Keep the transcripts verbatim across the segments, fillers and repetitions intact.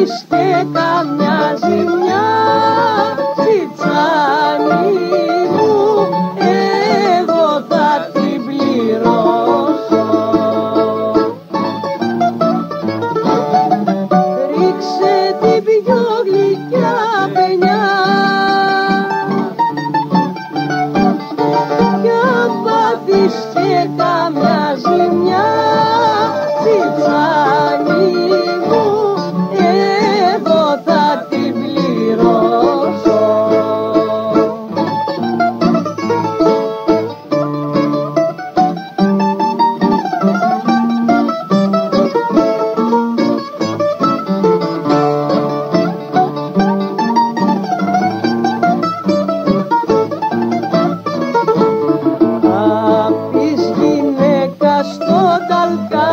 πάθεις και καμιά ζημιά, τσιτσάνι μου, εγώ θα την πληρώσω. Ρίξε την πιο γλυκιά παινιά κι αν πάθεις και καμιά ζημιά, τσιτσάνι μου, εγώ θα την πληρώσω. Απ' γυναίκα στον ταλκά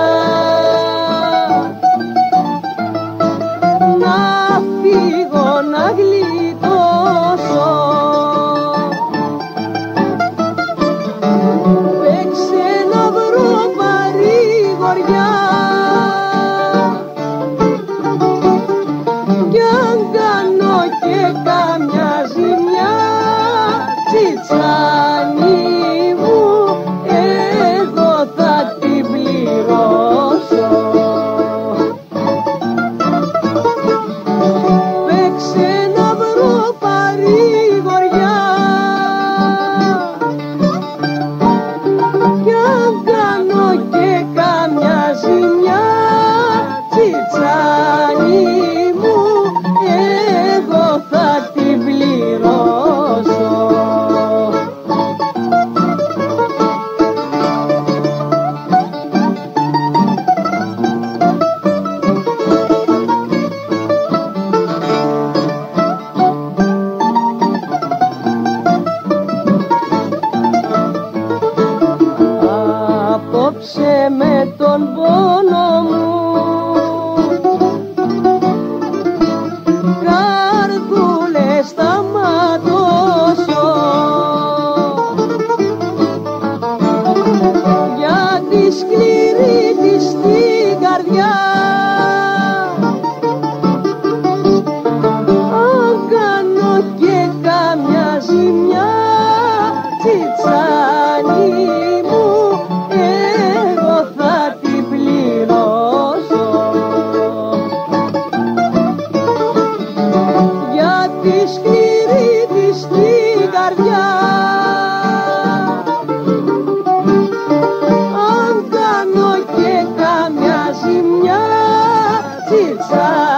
να φύγω να γλιτώσω, παίξε να βρω παρηγοριά κι αν κάνω και καμιά ζημιά, τσιτσάνι μου, εγώ θα την πληρώσω. Παίξε να βρω παρηγοριά κι αν κάνω και καμιά ζημιά, τσιτσάνι μου, εγώ θα την πληρώσω. Απόψε με τον πόνο μου καρδούλες θα ματώσω, για τη σκληρή της την καρδιά αν κάνω και καμιά ζημιά, τσιτσάνι μου, εγώ θα την πληρώσω. Για τη σκληρή της την καρδιά αν κάνω και καμιά ζημιά, τσιτσάνι